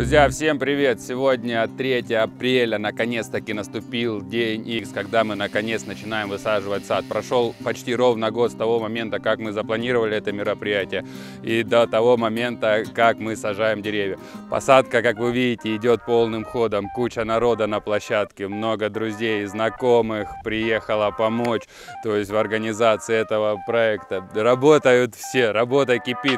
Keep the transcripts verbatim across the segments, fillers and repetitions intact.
Друзья, всем привет! Сегодня третье апреля, наконец-таки наступил день Икс, когда мы наконец начинаем высаживать сад. Прошел почти ровно год с того момента, как мы запланировали это мероприятие, и до того момента, как мы сажаем деревья. Посадка, как вы видите, идет полным ходом. Куча народа на площадке, много друзей, знакомых приехало помочь, то есть в организации этого проекта. Работают все, работа кипит.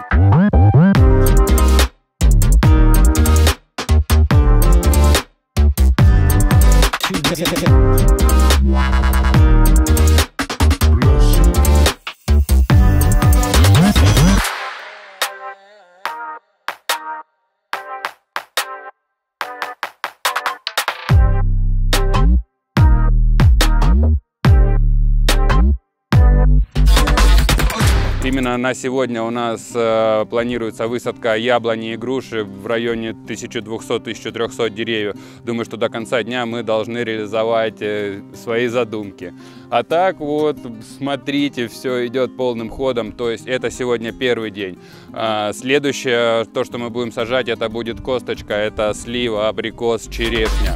Именно на сегодня у нас э, планируется высадка яблони и груши в районе тысячи двухсот — тысячи трёхсот деревьев. Думаю, что до конца дня мы должны реализовать э, свои задумки. А так вот, смотрите, все идет полным ходом. То есть это сегодня первый день. А следующее, то, что мы будем сажать, это будет косточка. Это слива, абрикос, черешня.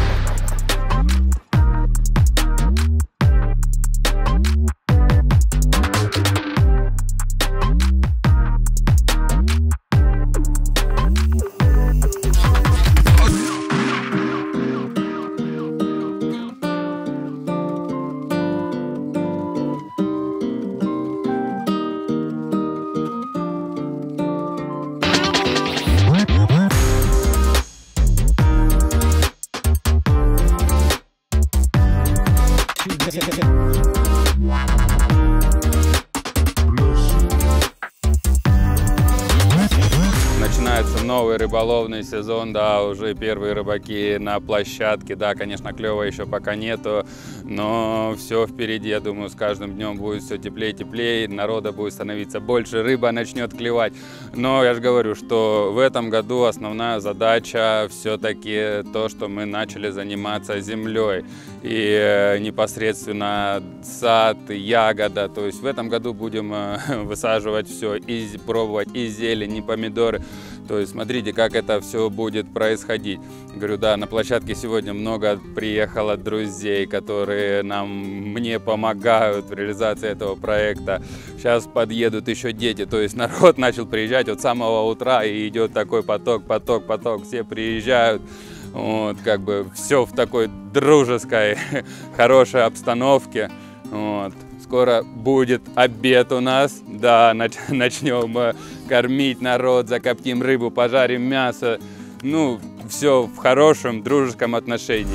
Начинается новый рыболовный сезон, да, уже первые рыбаки на площадке, да, конечно, клёва еще пока нету, но все впереди, я думаю, с каждым днем будет все теплее и теплее, народа будет становиться больше, рыба начнет клевать, но я же говорю, что в этом году основная задача все-таки то, что мы начали заниматься землей, и непосредственно сад, ягода, то есть в этом году будем высаживать все, и пробовать и зелень, и помидоры. То есть смотрите, как это все будет происходить. Говорю, да, на площадке сегодня много приехало друзей, которые нам, мне помогают в реализации этого проекта. Сейчас подъедут еще дети, то есть народ начал приезжать от самого утра, и идет такой поток, поток, поток, все приезжают. Вот, как бы все в такой дружеской, хорошей обстановке. Вот. Скоро будет обед у нас, да, начнем кормить народ, закоптим рыбу, пожарим мясо, ну, все в хорошем, дружеском отношении.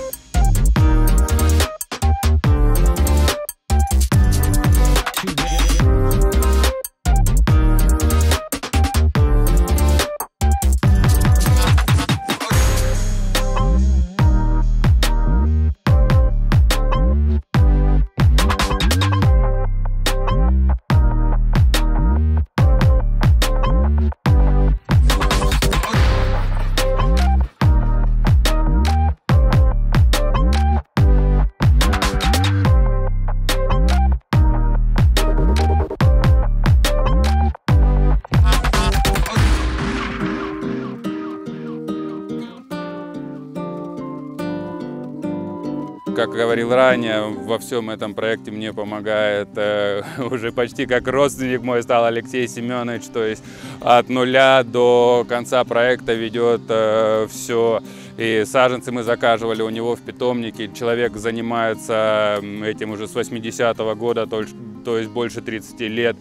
Как говорил ранее, во всем этом проекте мне помогает э, уже почти как родственник мой стал Алексей Семенович. То есть от нуля до конца проекта ведет э, все. И саженцы мы заказывали у него в питомнике. Человек занимается этим уже с восьмидесятого года, то, то есть больше тридцати лет.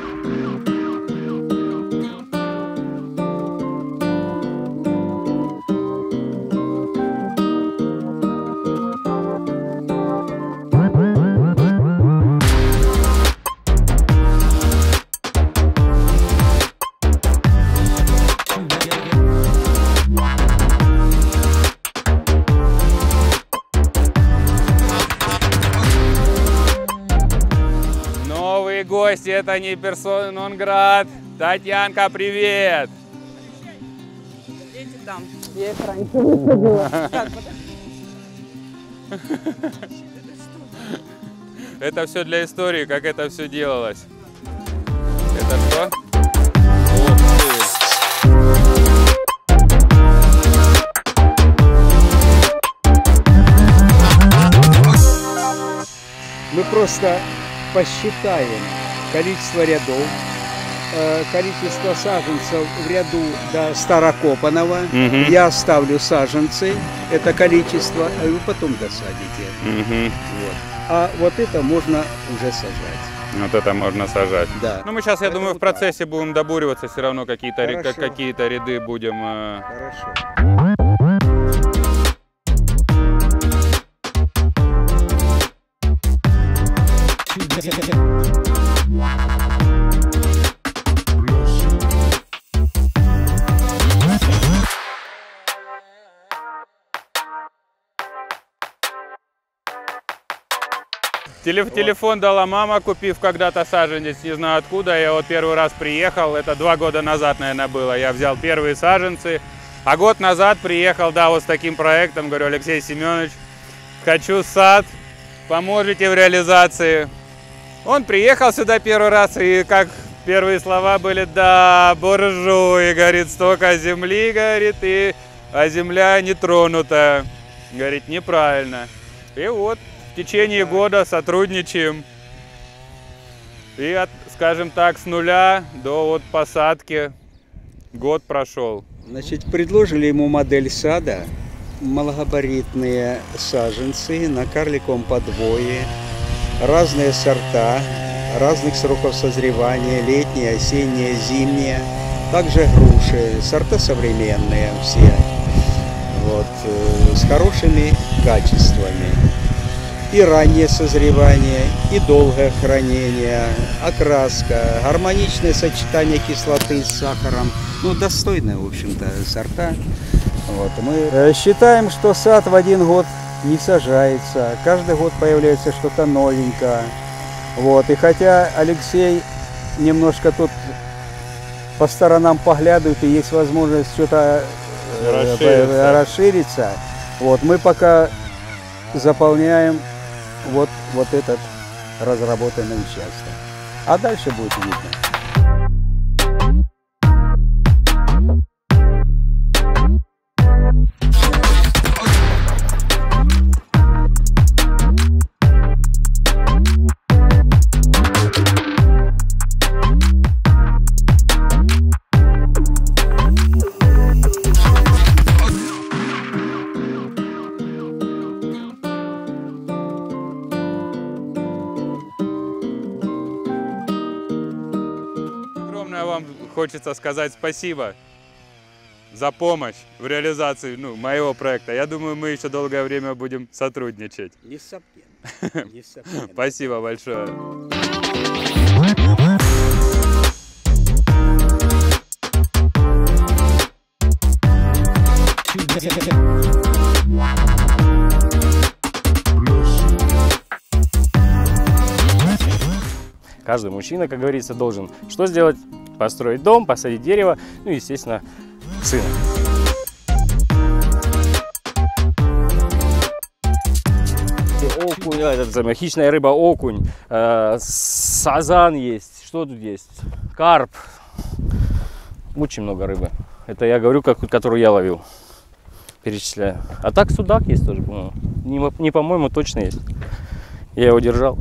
Гости, это не персона нон грат. Татьянка, привет! Дети там. Я их раньше высадила. Это все для истории, как это все делалось. Это что? Ух ты! просто посчитаем количество рядов, количество саженцев в ряду до старокопанного. Мгм. Я оставлю саженцы, это количество, а вы потом досадите. Мгм. Вот. А вот это можно уже сажать. Вот это можно сажать. Да. Ну, мы сейчас, я Это думаю, в вот так. процессе будем добуриваться, все равно какие-то ре- Хорошо. какие-то ряды будем... э, Хорошо. Телеф- Телефон дала мама, купив когда-то саженец, не знаю откуда. Я вот первый раз приехал, это два года назад, наверное, было. Я взял первые саженцы. А год назад приехал, да, вот с таким проектом. Говорю, Алексей Семенович, хочу сад, поможете в реализации. Он приехал сюда первый раз, и как первые слова были, да, буржуи, говорит, столько земли, говорит, и, а земля не тронута. Говорит, неправильно. И вот. В течение года сотрудничаем. И, от, скажем так, с нуля до вот посадки год прошел. Значит, предложили ему модель сада, малогабаритные саженцы на карликовом подвое, разные сорта, разных сроков созревания, летние, осенние, зимние, также груши, сорта современные все, вот, э, с хорошими качествами. И раннее созревание, и долгое хранение, окраска, гармоничное сочетание кислоты с сахаром. Ну, достойные, в общем-то, сорта. Вот. Мы считаем, что сад в один год не сажается. Каждый год появляется что-то новенькое. Вот. И хотя Алексей немножко тут по сторонам поглядывает, и есть возможность что-то Расшириться. расшириться, вот, мы пока заполняем вот, вот этот разработанный участок. А дальше будет видно. Огромное вам хочется сказать спасибо за помощь в реализации, ну, моего проекта. Я думаю, мы еще долгое время будем сотрудничать. Несомненно. Несомненно. Спасибо большое. Каждый мужчина, как говорится, должен что сделать? Построить дом, посадить дерево, ну и, естественно, сына. Окунь, а, этот самый, хищная рыба окунь, э, сазан есть, что тут есть? Карп. Очень много рыбы. Это я говорю, как, которую я ловил. Перечисляю. А так судак есть тоже, по-моему. Не, не по-моему, точно есть. Я его держал.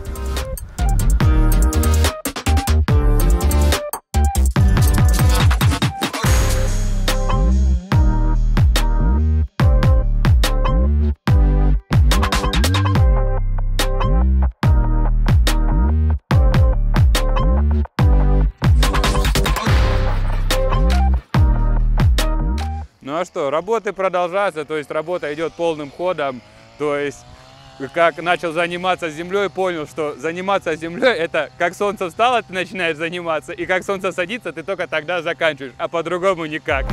Ну а что, работы продолжаются, то есть работа идет полным ходом, то есть как начал заниматься землей, понял, что заниматься землей это как солнце встало, ты начинаешь заниматься, и как солнце садится, ты только тогда заканчиваешь, а по-другому никак.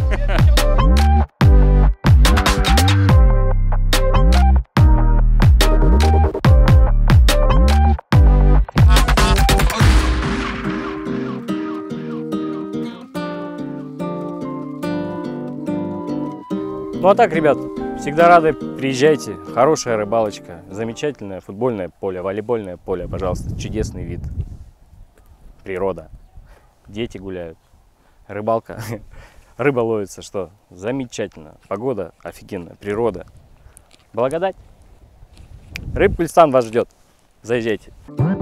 Ну а так, ребят, всегда рады, приезжайте. Хорошая рыбалочка, замечательное футбольное поле, волейбольное поле, пожалуйста. Чудесный вид, природа, дети гуляют, рыбалка, рыба ловится, что замечательно. Погода офигенная, природа. Благодать. Рыбкульстан вас ждет. Заезжайте.